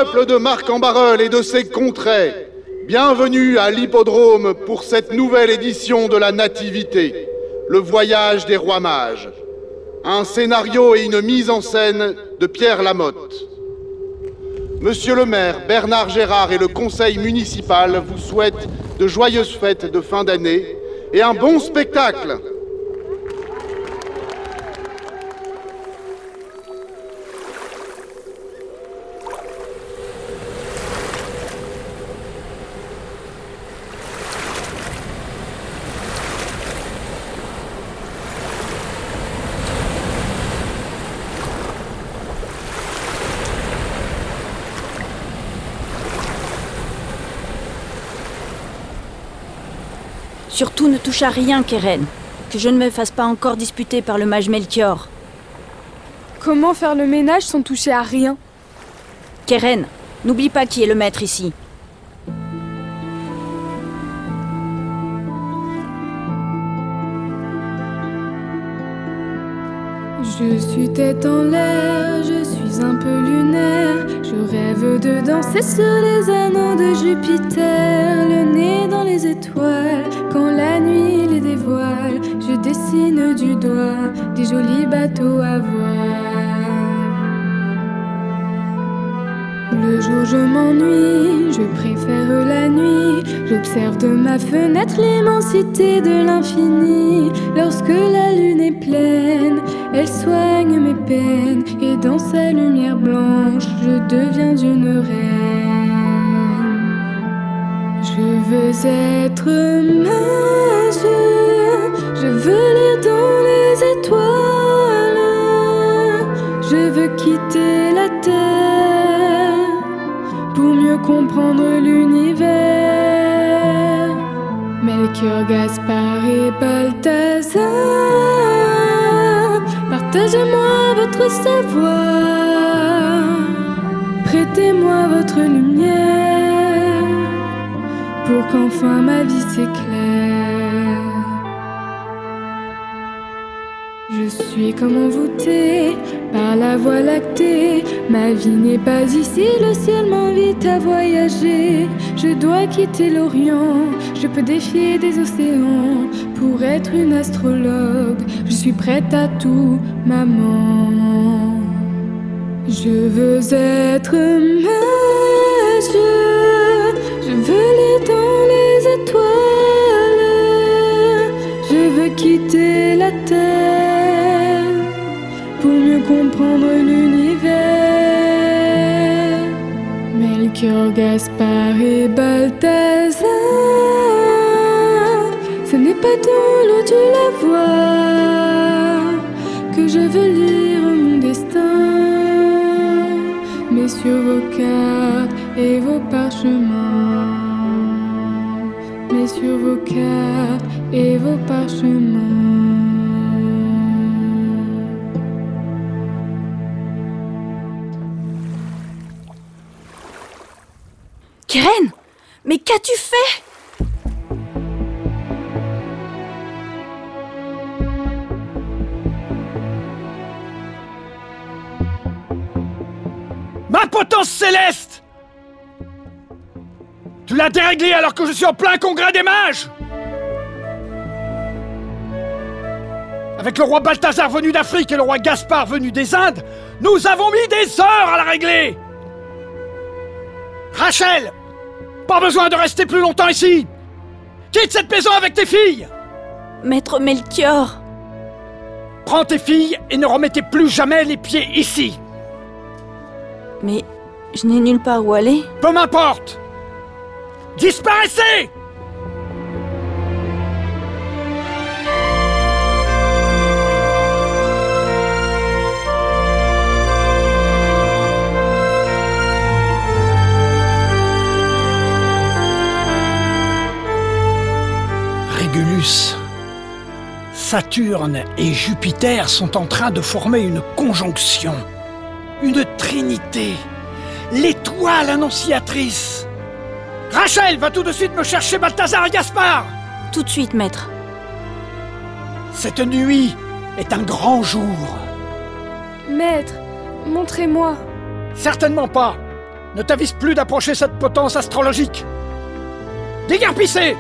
peuple de Marc-en-Barœul et de ses contrées, bienvenue à l'hippodrome pour cette nouvelle édition de la Nativité, le voyage des rois mages. Un scénario et une mise en scène de Pierre Lamotte. Monsieur le maire Bernard Gérard et le conseil municipal vous souhaitent de joyeuses fêtes de fin d'année et un bon spectacle. Surtout ne touche à rien, Keren. Que je ne me fasse pas encore disputer par le mage Melchior. Comment faire le ménage sans toucher à rien? Keren, n'oublie pas qui est le maître ici. Je suis tête en l'air, je suis un peu lunaire. Je rêve de danser sur les anneaux de Jupiter, le nez dans les étoiles, quand la nuit les dévoile. Je dessine du doigt des jolis bateaux à voile. Le jour je m'ennuie, je préfère la nuit. J'observe de ma fenêtre l'immensité de l'infini. Lorsque la lune est pleine, elle soigne mes peines, et dans sa lumière blanche, je deviens une reine. Je veux être mage, je veux lire dans les étoiles, je veux quitter la terre pour mieux comprendre l'univers. Melchior, Gaspard et Balthazar, partagez-moi votre savoir, prêtez-moi votre lumière, pour qu'enfin ma vie s'éclaire. Je suis comme envoûtée par la voie lactée. Ma vie n'est pas ici, le ciel m'invite à voyager. Je dois quitter l'Orient, je peux défier des océans pour être une astrologue. Je suis prête à tout, maman. Je veux être mage, je veux lire dans les étoiles, je veux quitter la terre pour mieux comprendre l'univers. Melchior, Gaspard et Balthazar, ce n'est pas dans l'eau de la voix que je veux lire mon destin, mais sur vos cartes et vos parchemins, mais sur vos cartes et vos parchemins. Keren, mais qu'as-tu fait? Ma potence céleste! Tu l'as déréglée alors que je suis en plein congrès des mages! Avec le roi Balthazar venu d'Afrique et le roi Gaspard venu des Indes, nous avons mis des heures à la régler! Rachel! Pas besoin de rester plus longtemps ici! Quitte cette maison avec tes filles! Maître Melchior! Prends tes filles et ne remettez plus jamais les pieds ici! Mais je n'ai nulle part où aller. Peu m'importe! Disparaissez! Régulus, Saturne et Jupiter sont en train de former une conjonction, une trinité, l'étoile annonciatrice. Rachel, va tout de suite me chercher Balthazar et Gaspard! Tout de suite, maître. Cette nuit est un grand jour. Maître, montrez-moi. Certainement pas. ne t'avise plus d'approcher cette potence astrologique. Déguerpissez!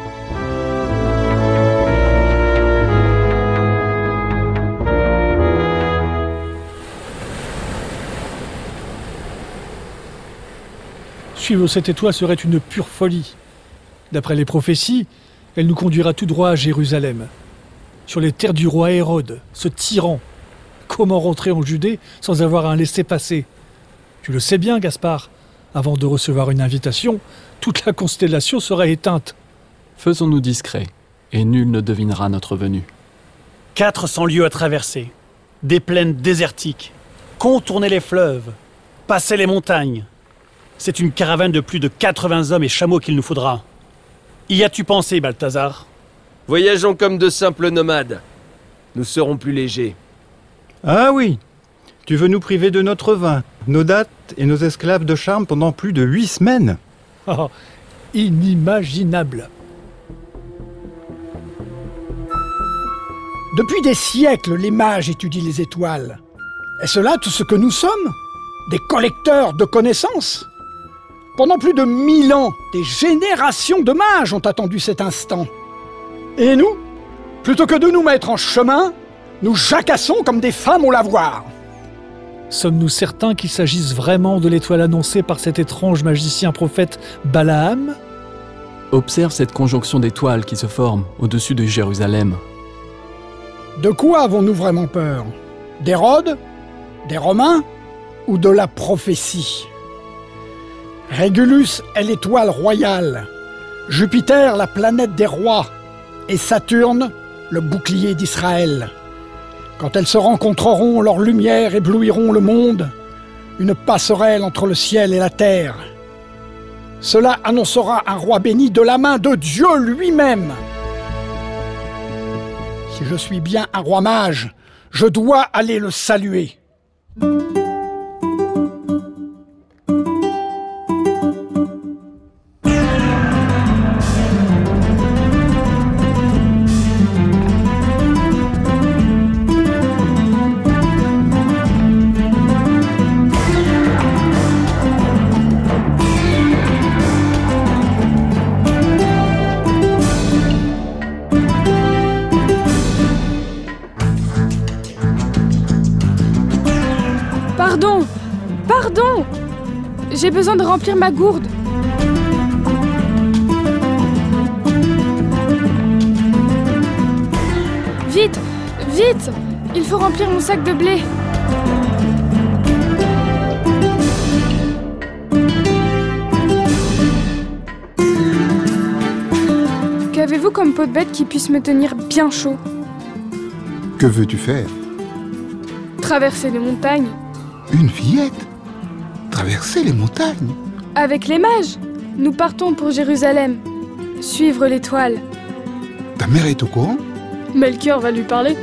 Suivre cette étoile serait une pure folie. D'après les prophéties, elle nous conduira tout droit à Jérusalem. Sur les terres du roi Hérode, ce tyran. Comment rentrer en Judée sans avoir un laissez-passer? Tu le sais bien, Gaspard. Avant de recevoir une invitation, toute la constellation sera éteinte. Faisons-nous discrets, et nul ne devinera notre venue. 400 lieues à traverser, des plaines désertiques, contourner les fleuves, passer les montagnes. C'est une caravane de plus de 80 hommes et chameaux qu'il nous faudra. Y as-tu pensé, Balthazar? Voyageons comme de simples nomades. Nous serons plus légers. Ah oui, tu veux nous priver de notre vin, nos dattes et nos esclaves de charme pendant plus de 8 semaines? Oh, inimaginable. Depuis des siècles, les mages étudient les étoiles. Est-ce là tout ce que nous sommes? Des collecteurs de connaissances? Pendant plus de 1000 ans, des générations de mages ont attendu cet instant. Et nous, plutôt que de nous mettre en chemin, nous jacassons comme des femmes au lavoir. Sommes-nous certains qu'il s'agisse vraiment de l'étoile annoncée par cet étrange magicien prophète Balaam? Observe cette conjonction d'étoiles qui se forme au-dessus de Jérusalem. De quoi avons-nous vraiment peur? D'Hérode? Des Romains? Ou de la prophétie? Régulus est l'étoile royale, Jupiter la planète des rois, et Saturne le bouclier d'Israël. Quand elles se rencontreront, leurs lumières éblouiront le monde, une passerelle entre le ciel et la terre. Cela annoncera un roi béni de la main de Dieu lui-même. Si je suis bien un roi mage, je dois aller le saluer. Pardon! J'ai besoin de remplir ma gourde. Vite! Vite! Il faut remplir mon sac de blé. Qu'avez-vous comme peau de bête qui puisse me tenir bien chaud? Que veux-tu faire? Traverser les montagnes. Une fillette? Traverser les montagnes? Avec les mages, nous partons pour Jérusalem. Suivre l'étoile. Ta mère est au courant? Melchior va lui parler.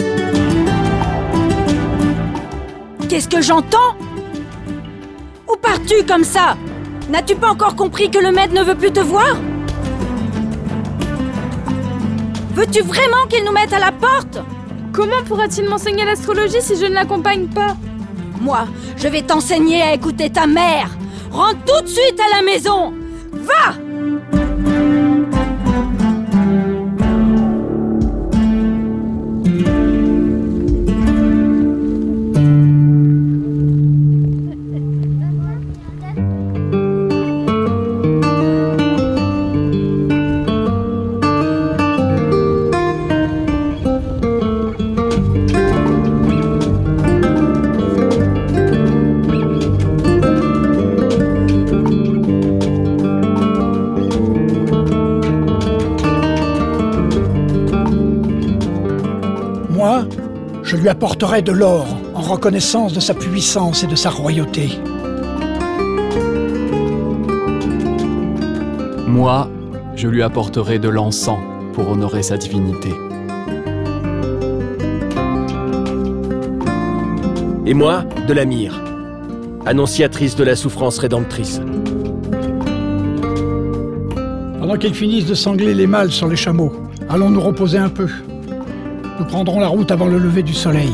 Qu'est-ce que j'entends? Où pars-tu comme ça? N'as-tu pas encore compris que le maître ne veut plus te voir? Veux-tu vraiment qu'il nous mette à la porte? Comment pourra-t-il m'enseigner l'astrologie si je ne l'accompagne pas? Moi, je vais t'enseigner à écouter ta mère. Rentre tout de suite à la maison. Va! Je lui apporterai de l'or en reconnaissance de sa puissance et de sa royauté. Moi, je lui apporterai de l'encens pour honorer sa divinité. Et moi, de la myrrhe, annonciatrice de la souffrance rédemptrice. Pendant qu'ils finissent de sangler les mâles sur les chameaux, allons nous reposer un peu. Nous prendrons la route avant le lever du soleil.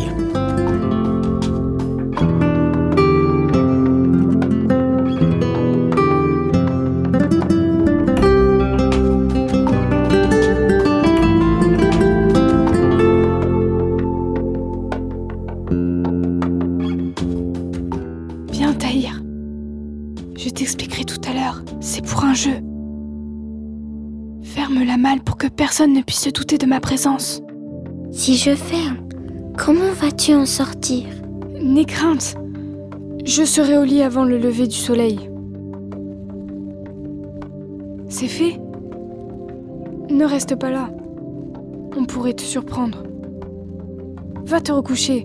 Tahir. Je t'expliquerai tout à l'heure. C'est pour un jeu. Ferme la malle pour que personne ne puisse se douter de ma présence. Si je ferme, comment vas-tu en sortir? N'aie crainte. Je serai au lit avant le lever du soleil. C'est fait. Ne reste pas là. On pourrait te surprendre. Va te recoucher.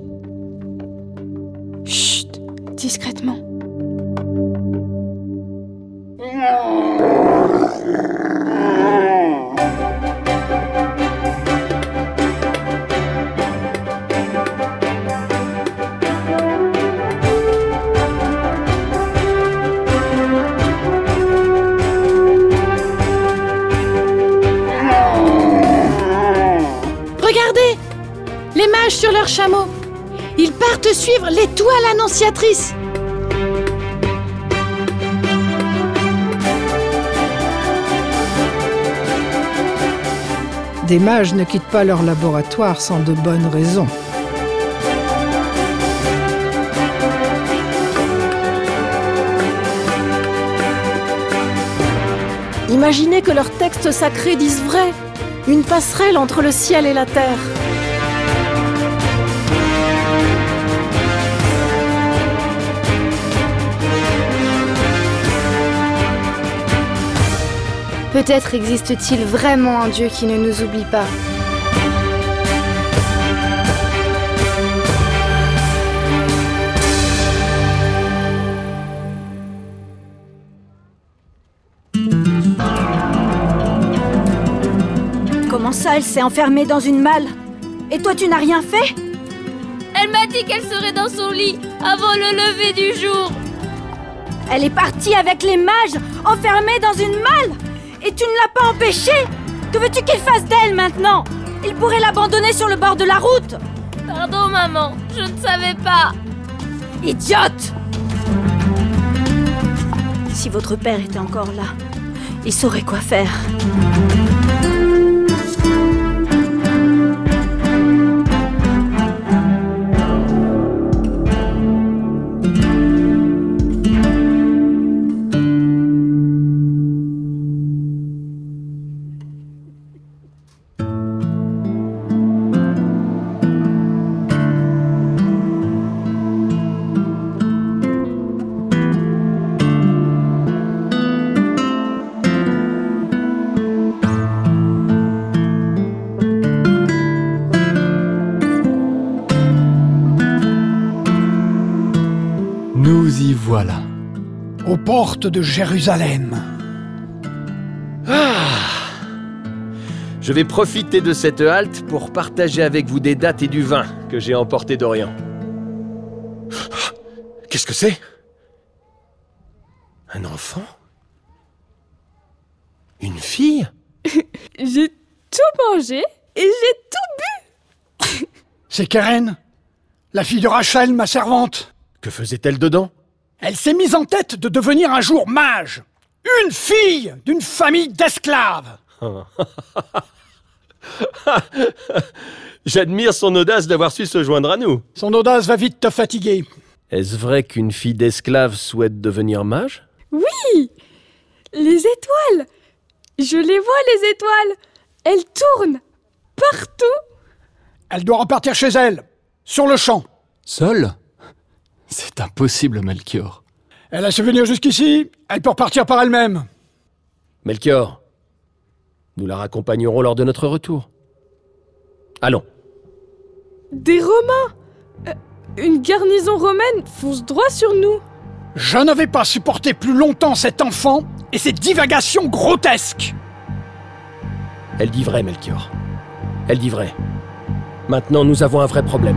Chut, discrètement. Regardez! Les mages sur leurs chameaux. Ils partent suivre l'étoile annonciatrice. Des mages ne quittent pas leur laboratoire sans de bonnes raisons. Imaginez que leurs textes sacrés disent vrai. Une passerelle entre le ciel et la terre. Peut-être existe-t-il vraiment un Dieu qui ne nous oublie pas. Comment ça, elle s'est enfermée dans une malle? Et toi, tu n'as rien fait? Elle m'a dit qu'elle serait dans son lit avant le lever du jour. Elle est partie avec les mages, enfermée dans une malle. Et tu ne l'as pas empêchée? Que veux-tu qu'il fasse d'elle maintenant? Il pourrait l'abandonner sur le bord de la route. Pardon, maman, je ne savais pas. Idiote! Si votre père était encore là, il saurait quoi faire. Nous y voilà, aux portes de Jérusalem. Je vais profiter de cette halte pour partager avec vous des dattes et du vin que j'ai emporté d'Orient. Qu'est-ce que c'est? Un enfant? Une fille? J'ai tout mangé et j'ai tout bu. C'est Keren, la fille de Rachel, ma servante. Que faisait-elle dedans? Elle s'est mise en tête de devenir un jour mage. Une fille d'une famille d'esclaves. J'admire son audace d'avoir su se joindre à nous. Son audace va vite te fatiguer. Est-ce vrai qu'une fille d'esclave souhaite devenir mage? Oui! Les étoiles! Je les vois, les étoiles! Elles tournent partout! Elle doit repartir chez elle, sur le champ. Seule? C'est impossible, Melchior. Elle a su venir jusqu'ici, elle peut repartir par elle-même. Melchior, nous la raccompagnerons lors de notre retour. Allons. Des Romains! Une garnison romaine fonce droit sur nous. Je ne vais pas supporter plus longtemps cet enfant et ses divagations grotesques. Elle dit vrai, Melchior. Elle dit vrai. Maintenant, nous avons un vrai problème.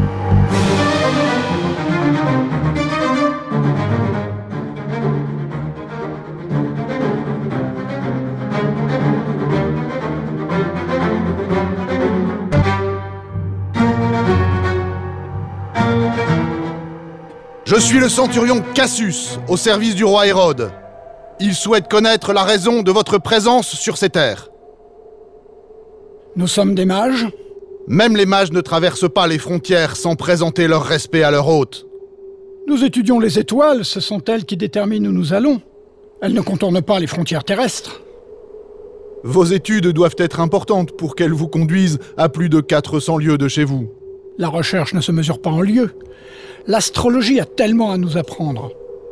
Je suis le centurion Cassius, au service du roi Hérode. Il souhaite connaître la raison de votre présence sur ces terres. Nous sommes des mages. Même les mages ne traversent pas les frontières sans présenter leur respect à leur hôte. Nous étudions les étoiles, ce sont elles qui déterminent où nous allons. Elles ne contournent pas les frontières terrestres. Vos études doivent être importantes pour qu'elles vous conduisent à plus de 400 lieues de chez vous. La recherche ne se mesure pas en lieues. L'astrologie a tellement à nous apprendre.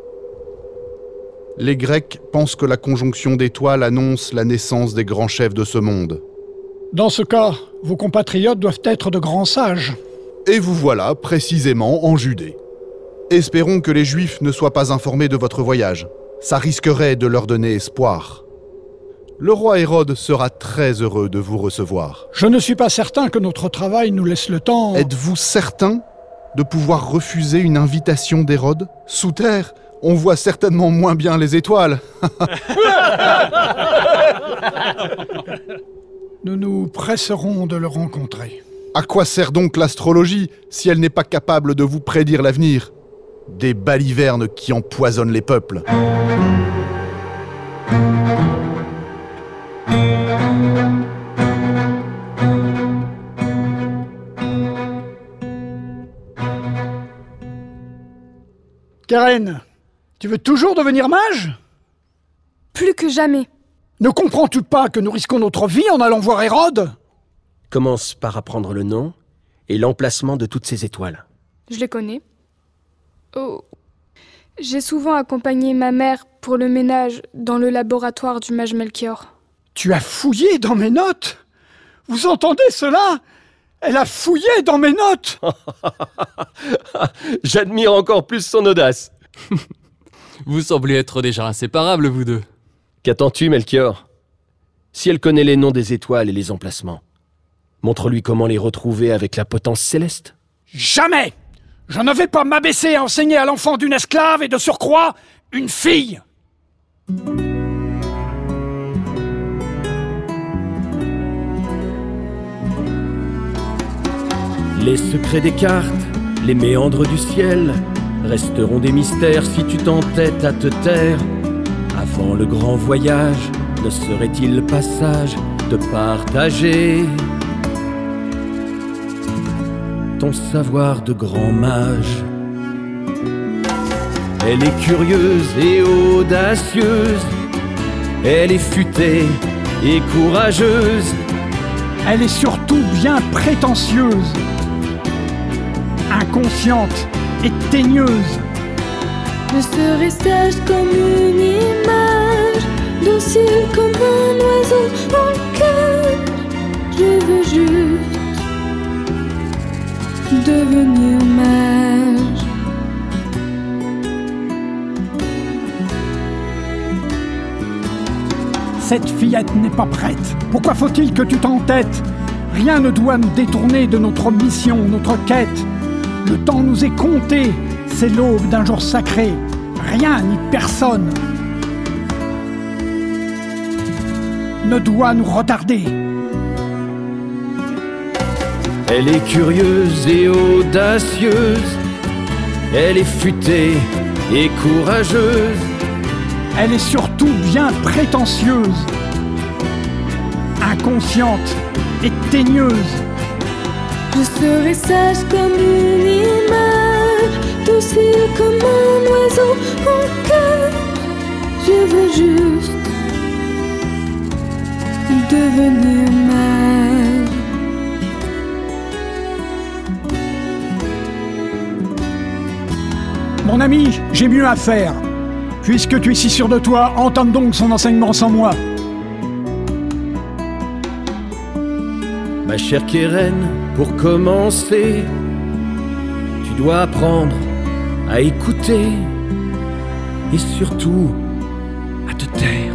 Les Grecs pensent que la conjonction d'étoiles annonce la naissance des grands chefs de ce monde. Dans ce cas, vos compatriotes doivent être de grands sages. Et vous voilà précisément en Judée. Espérons que les Juifs ne soient pas informés de votre voyage. Ça risquerait de leur donner espoir. Le roi Hérode sera très heureux de vous recevoir. Je ne suis pas certain que notre travail nous laisse le temps... Êtes-vous certain de pouvoir refuser une invitation d'Hérode? Sous terre, on voit certainement moins bien les étoiles. Nous nous presserons de le rencontrer. À quoi sert donc l'astrologie si elle n'est pas capable de vous prédire l'avenir? Des balivernes qui empoisonnent les peuples. Keren, tu veux toujours devenir mage? Plus que jamais. Ne comprends-tu pas que nous risquons notre vie en allant voir Hérode? Commence par apprendre le nom et l'emplacement de toutes ces étoiles. Je les connais. Oh. J'ai souvent accompagné ma mère pour le ménage dans le laboratoire du mage Melchior. Tu as fouillé dans mes notes? Vous entendez cela? Elle a fouillé dans mes notes. J'admire encore plus son audace. Vous semblez être déjà inséparables, vous deux. Qu'attends-tu, Melchior? Si elle connaît les noms des étoiles et les emplacements, montre-lui comment les retrouver avec la potence céleste. Jamais! Je ne vais pas m'abaisser à enseigner à l'enfant d'une esclave et de surcroît, une fille! Les secrets des cartes, les méandres du ciel, resteront des mystères si tu t'entêtes à te taire. Avant le grand voyage, ne serait-il pas sage de partager ton savoir de grand mage? Elle est curieuse et audacieuse, elle est futée et courageuse, elle est surtout bien prétentieuse, inconsciente et teigneuse. Je serai sage comme une image, docile comme un oiseau en cage. Je veux juste devenir mage. Cette fillette n'est pas prête. Pourquoi faut-il que tu t'entêtes? Rien ne doit nous détourner de notre mission, notre quête. Le temps nous est compté. C'est l'aube d'un jour sacré. Rien ni personne ne doit nous retarder. Elle est curieuse et audacieuse, elle est futée et courageuse, elle est surtout bien prétentieuse, inconsciente et teigneuse. Je serai sage comme une image, docile comme un oiseau en cage. Je veux juste devenir mage. Mon ami, j'ai mieux à faire. Puisque tu es si sûr de toi, entame donc son enseignement sans moi. Ma chère Keren, pour commencer, tu dois apprendre à écouter et surtout à te taire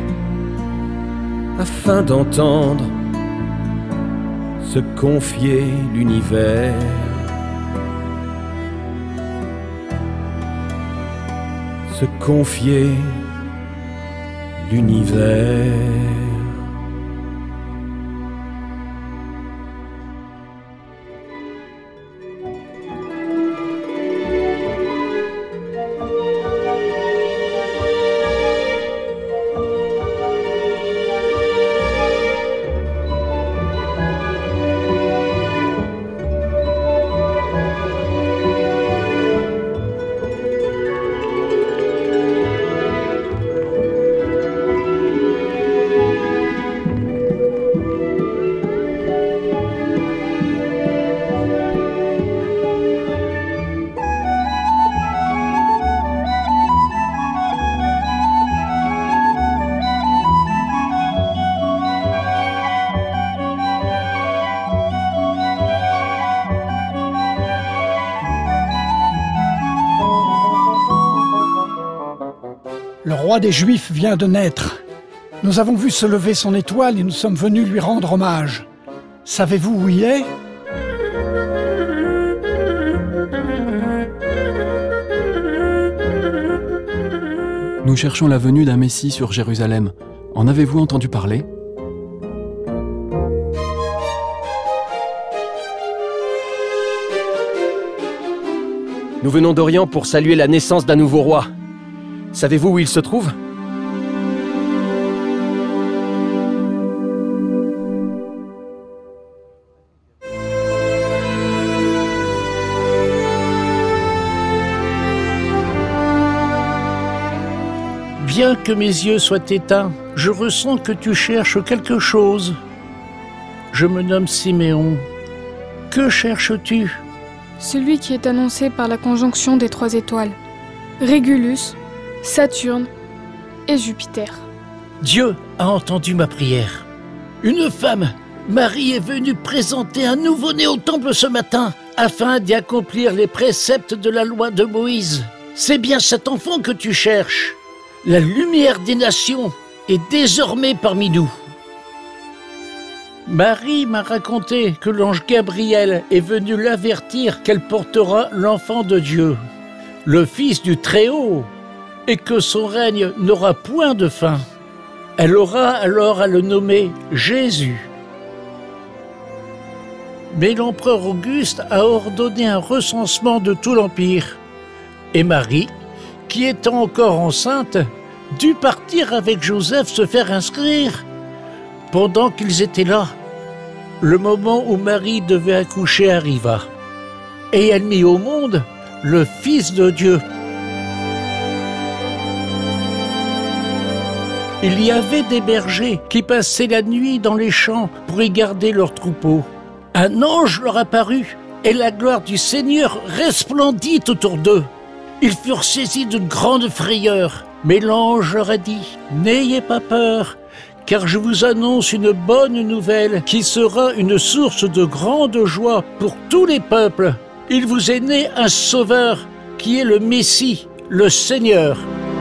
afin d'entendre se confier l'univers. Se confier l'univers. Le roi des Juifs vient de naître. Nous avons vu se lever son étoile et nous sommes venus lui rendre hommage. Savez-vous où il est ? Nous cherchons la venue d'un Messie sur Jérusalem. En avez-vous entendu parler ? Nous venons d'Orient pour saluer la naissance d'un nouveau roi. Savez-vous où il se trouve ? Bien que mes yeux soient éteints, je ressens que tu cherches quelque chose. Je me nomme Siméon. Que cherches-tu ? Celui qui est annoncé par la conjonction des 3 étoiles. Régulus, Saturne et Jupiter. Dieu a entendu ma prière. Une femme, Marie, est venue présenter un nouveau-né au temple ce matin, afin d'y accomplir les préceptes de la loi de Moïse. C'est bien cet enfant que tu cherches. La lumière des nations est désormais parmi nous. Marie m'a raconté que l'ange Gabriel est venu l'avertir qu'elle portera l'enfant de Dieu, le Fils du Très-Haut, et que son règne n'aura point de fin. Elle aura alors à le nommer Jésus. Mais l'empereur Auguste a ordonné un recensement de tout l'Empire, et Marie, qui étant encore enceinte, dut partir avec Joseph se faire inscrire. Pendant qu'ils étaient là, le moment où Marie devait accoucher arriva, et elle mit au monde le Fils de Dieu. Il y avait des bergers qui passaient la nuit dans les champs pour y garder leurs troupeaux. Un ange leur apparut, et la gloire du Seigneur resplendit autour d'eux. Ils furent saisis d'une grande frayeur, mais l'ange leur a dit « N'ayez pas peur, car je vous annonce une bonne nouvelle qui sera une source de grande joie pour tous les peuples. Il vous est né un sauveur qui est le Messie, le Seigneur. »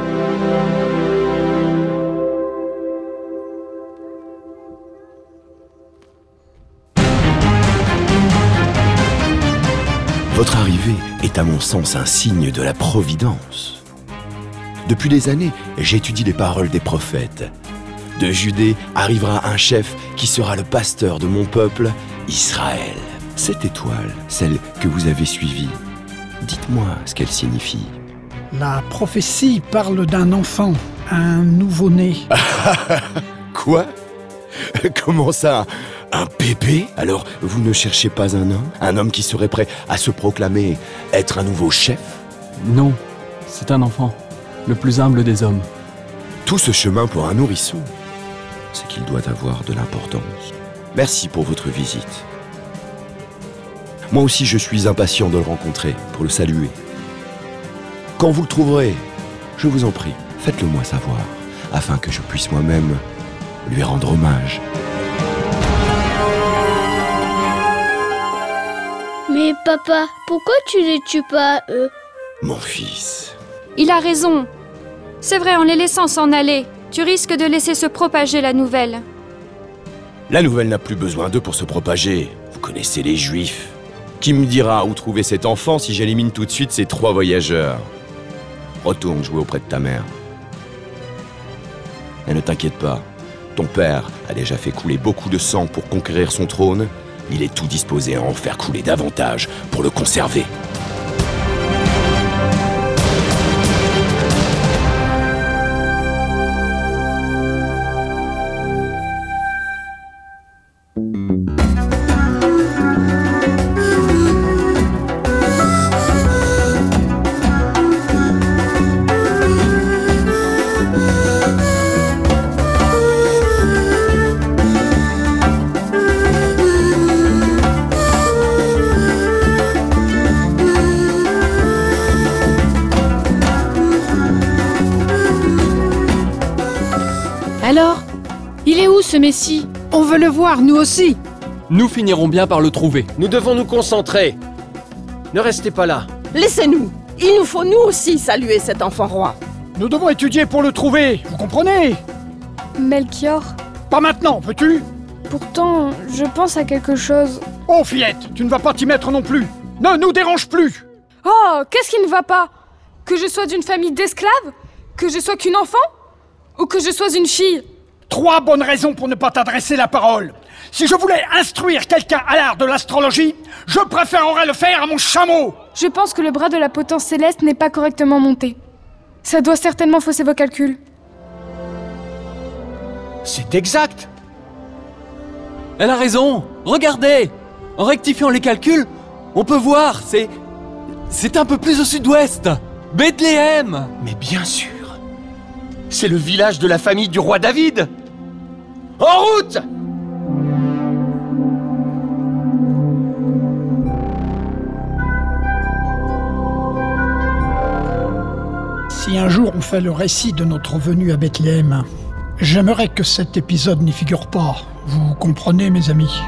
Votre arrivée est à mon sens un signe de la providence. Depuis des années, j'étudie les paroles des prophètes. De Judée arrivera un chef qui sera le pasteur de mon peuple, Israël. Cette étoile, celle que vous avez suivie, dites-moi ce qu'elle signifie. La prophétie parle d'un enfant, un nouveau-né. Quoi ? Comment ça ? Un bébé ? Alors, vous ne cherchez pas un homme ? Un homme qui serait prêt à se proclamer être un nouveau chef ? Non, c'est un enfant, le plus humble des hommes. Tout ce chemin pour un nourrisson, c'est qu'il doit avoir de l'importance. Merci pour votre visite. Moi aussi, je suis impatient de le rencontrer, pour le saluer. Quand vous le trouverez, je vous en prie, faites-le moi savoir, afin que je puisse moi-même lui rendre hommage. Mais papa, pourquoi tu les tues pas, eux ? Mon fils... Il a raison. C'est vrai, en les laissant s'en aller, tu risques de laisser se propager la nouvelle. La nouvelle n'a plus besoin d'eux pour se propager. Vous connaissez les Juifs. Qui me dira où trouver cet enfant si j'élimine tout de suite ces 3 voyageurs ? Retourne jouer auprès de ta mère. Et ne t'inquiète pas, ton père a déjà fait couler beaucoup de sang pour conquérir son trône. Il est tout disposé à en faire couler davantage pour le conserver. Alors, il est où ce Messie ? On veut le voir, nous aussi. Nous finirons bien par le trouver. Nous devons nous concentrer. Ne restez pas là. Laissez-nous. Il nous faut nous aussi saluer cet enfant roi. Nous devons étudier pour le trouver, vous comprenez? Melchior? Pas maintenant, veux-tu? Pourtant, je pense à quelque chose. Oh, fillette, tu ne vas pas t'y mettre non plus. Ne nous dérange plus. Oh, qu'est-ce qui ne va pas? Que je sois d'une famille d'esclaves? Que je sois qu'une enfant? Ou que je sois une fille? 3 bonnes raisons pour ne pas t'adresser la parole. Si je voulais instruire quelqu'un à l'art de l'astrologie, je préférerais le faire à mon chameau. Je pense que le bras de la potence céleste n'est pas correctement monté. Ça doit certainement fausser vos calculs. C'est exact. Elle a raison. Regardez. En rectifiant les calculs, on peut voir, c'est un peu plus au sud-ouest. Bethléem. Mais bien sûr. C'est le village de la famille du roi David. En route! Si un jour on fait le récit de notre venue à Bethléem, j'aimerais que cet épisode n'y figure pas. Vous comprenez, mes amis?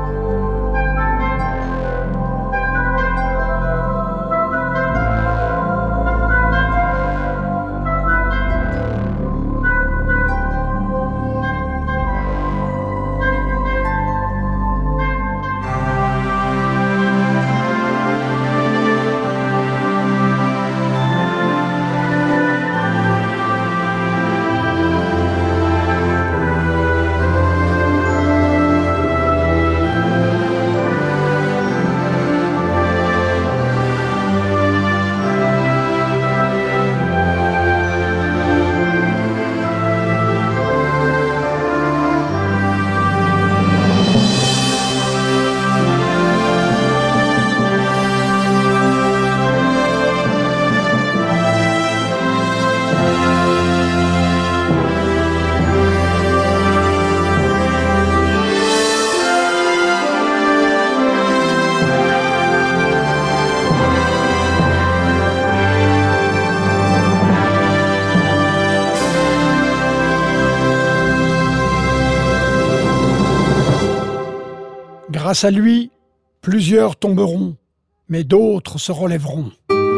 Grâce à lui, plusieurs tomberont, mais d'autres se relèveront.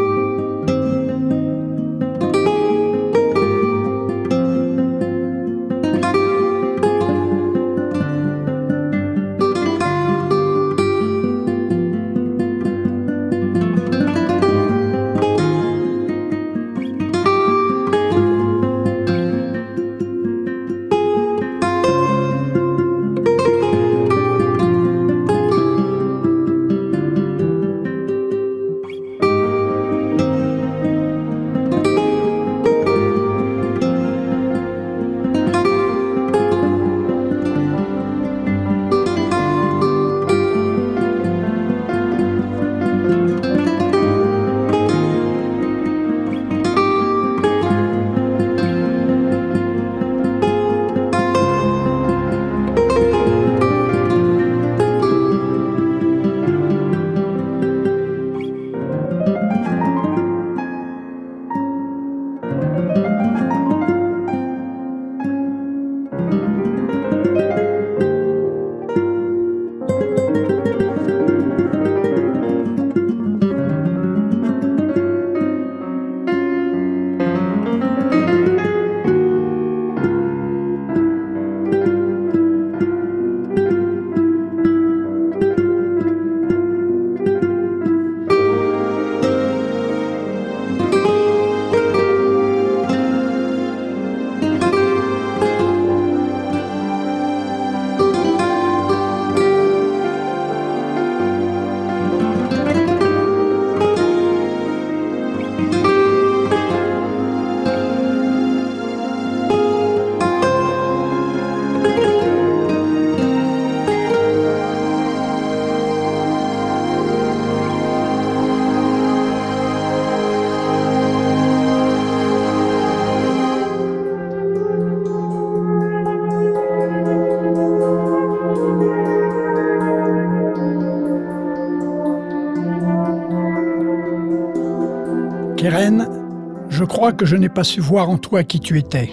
Keren, je crois que je n'ai pas su voir en toi qui tu étais.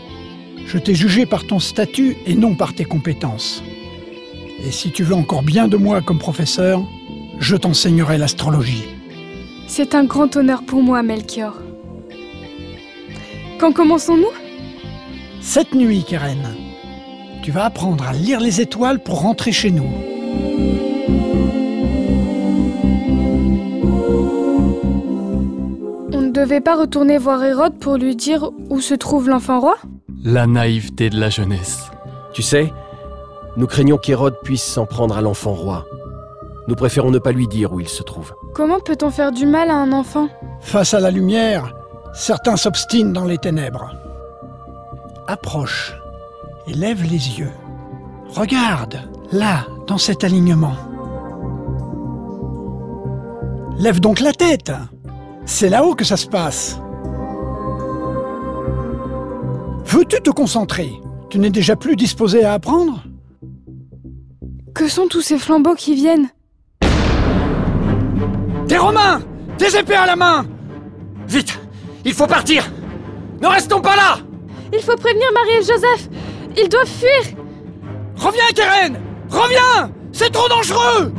Je t'ai jugé par ton statut et non par tes compétences. Et si tu veux encore bien de moi comme professeur, je t'enseignerai l'astrologie. C'est un grand honneur pour moi, Melchior. Quand commençons-nous? Cette nuit, Keren, tu vas apprendre à lire les étoiles pour rentrer chez nous. On ne devait pas retourner voir Hérode pour lui dire où se trouve l'enfant roi? La naïveté de la jeunesse. Tu sais, nous craignons qu'Hérode puisse s'en prendre à l'enfant roi. Nous préférons ne pas lui dire où il se trouve. Comment peut-on faire du mal à un enfant? Face à la lumière, certains s'obstinent dans les ténèbres. Approche et lève les yeux. Regarde, là, dans cet alignement. Lève donc la tête. C'est là-haut que ça se passe. Veux-tu te concentrer? Tu n'es déjà plus disposé à apprendre? Que sont tous ces flambeaux qui viennent? Des Romains! Des épées à la main! Vite! Il faut partir! Ne restons pas là! Il faut prévenir Marie et Joseph! Ils doivent fuir! Reviens, Keren! Reviens! C'est trop dangereux!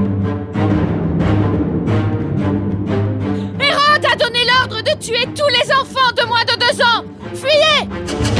Hérode a donné l'ordre de tuer tous les enfants de moins de 2 ans! Fuyez!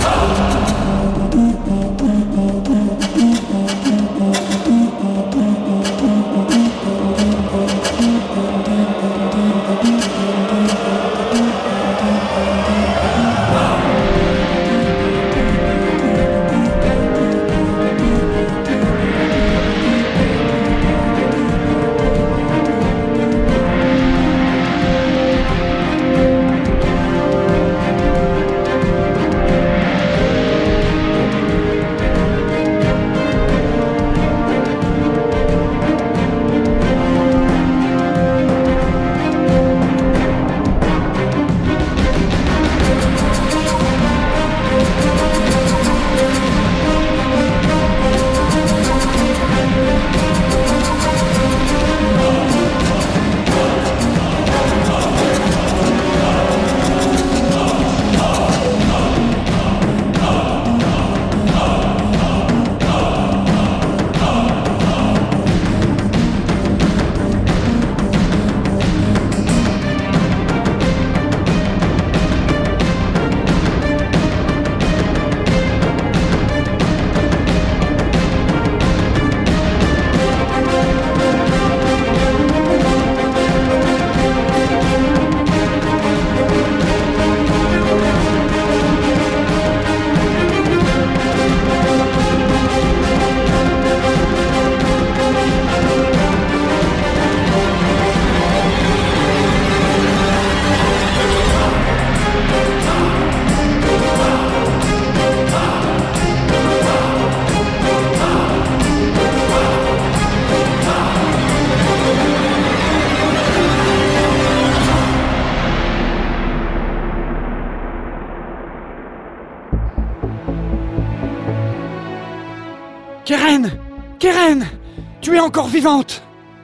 Keren! Keren! Tu es encore vivante!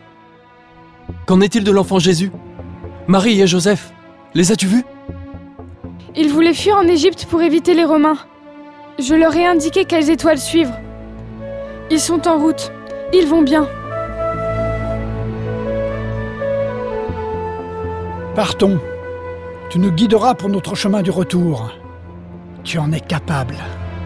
Qu'en est-il de l'enfant Jésus? Marie et Joseph, les as-tu vus? Ils voulaient fuir en Égypte pour éviter les Romains. Je leur ai indiqué quelles étoiles suivre. Ils sont en route. Ils vont bien. Partons. Tu nous guideras pour notre chemin du retour. Tu en es capable.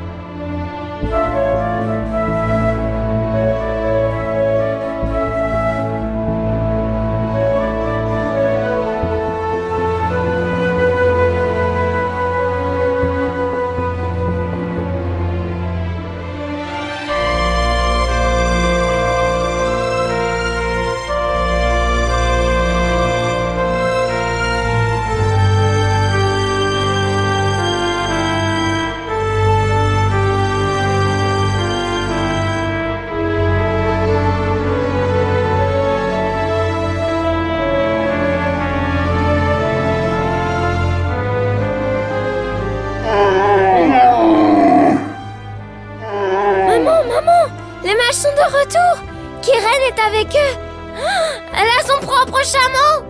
Avec eux. Elle a son propre chameau.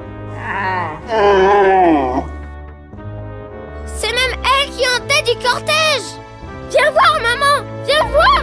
C'est même elle qui est en tête du cortège. Viens voir, maman. Viens voir.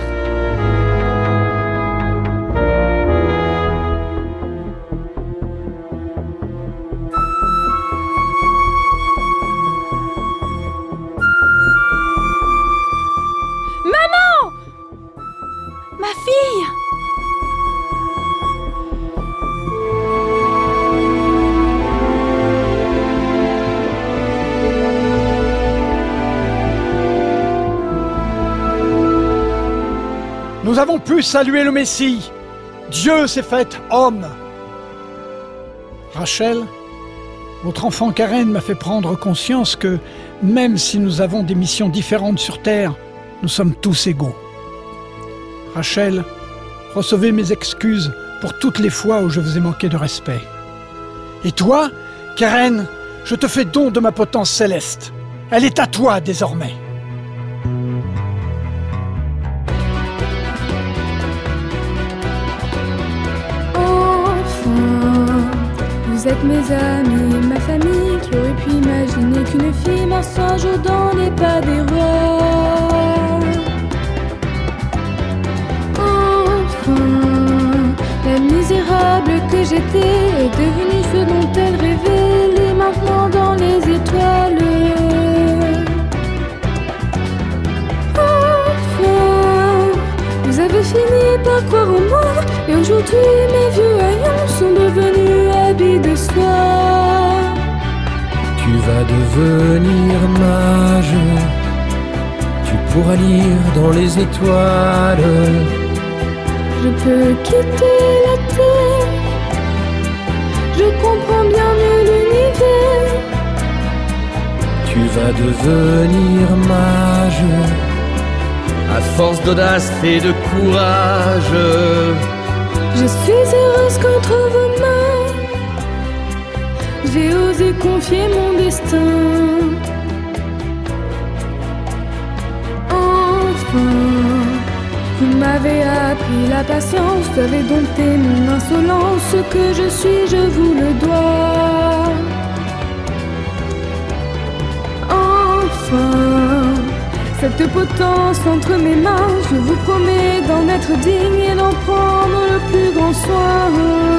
nous avons pu saluer le Messie. Dieu s'est fait homme. Rachel, votre enfant Karen m'a fait prendre conscience que, même si nous avons des missions différentes sur Terre, nous sommes tous égaux. Rachel, recevez mes excuses pour toutes les fois où je vous ai manqué de respect. Et toi, Karen, je te fais don de ma potence céleste. Elle est à toi désormais. Vous êtes mes amis, ma famille, qui aurait pu imaginer qu'une fille marche un jour dans les pas des rois. Enfin, la misérable que j'étais est devenue ce dont elle rêvait, elle est maintenant dans les étoiles. Enfin, vous avez fini par croire en moi, et aujourd'hui mes vieux haillons sont devenus habits de soie. Tu vas devenir mage, tu pourras lire dans les étoiles. Je peux quitter la terre, je comprends bien mieux l'univers. Tu vas devenir mage, à force d'audace et de courage. Je suis heureuse qu'entre vos mains, j'ai osé confier mon destin. Enfin, vous m'avez appris la patience, vous avez dompté mon insolence. Ce que je suis, je vous le dois. Enfin, cette potence entre mes mains, je vous promets d'en être digne et d'en prendre le plus grand soin.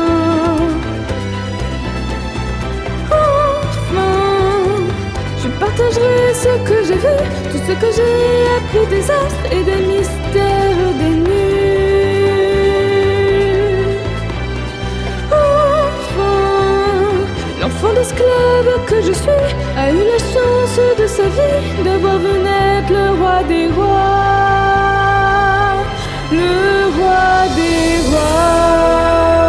Enfin, je partagerai ce que j'ai vu, tout ce que j'ai appris des astres et des mystères des nues. Enfin, l'enfant d'esclave que je suis a eu la chance de sa vie de voir naître le roi des rois, le roi des rois.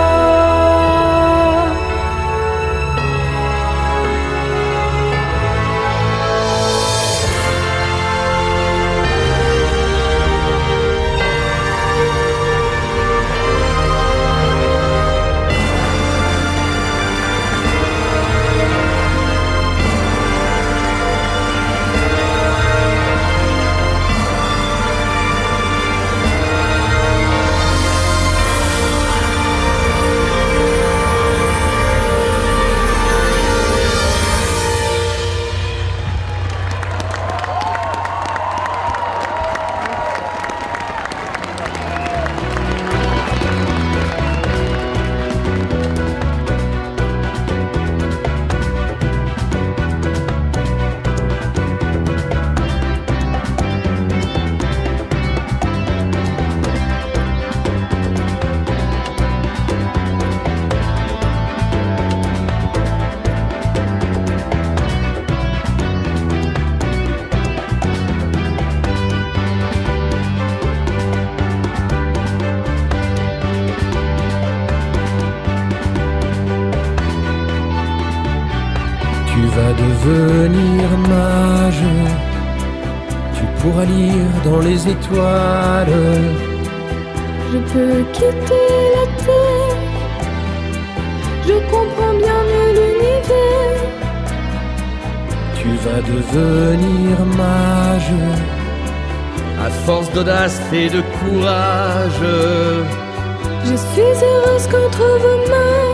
Tu vas devenir mage, tu pourras lire dans les étoiles. Je peux quitter la terre, je comprends bien mieux l'univers. Tu vas devenir mage, à force d'audace et de courage. Je suis heureuse qu'entre vos mains,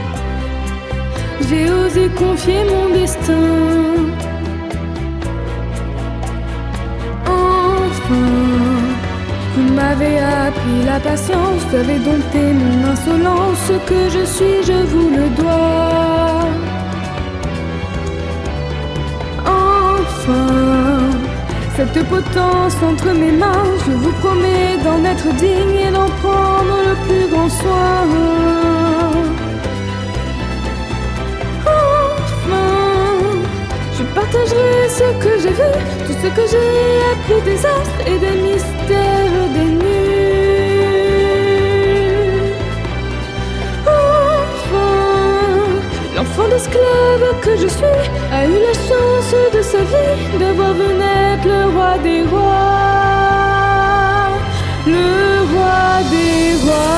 j'ai osé confier mon destin. Enfin, vous m'avez appris la patience, vous avez dompté mon insolence. Ce que je suis, je vous le dois. Enfin, cette potence entre mes mains, je vous promets d'en être digne et d'en prendre le plus grand soin. Je partagerai ce que j'ai vu, tout ce que j'ai appris des astres et des mystères des nues. L'enfant d'esclave que je suis a eu la chance de sa vie d'avoir vu naître le roi des rois. Le roi des rois.